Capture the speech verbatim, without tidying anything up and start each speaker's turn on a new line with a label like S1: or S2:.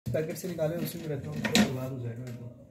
S1: Packet से निकाले उसी में रहता हूँ, बर्बाद हो जाएगा तो।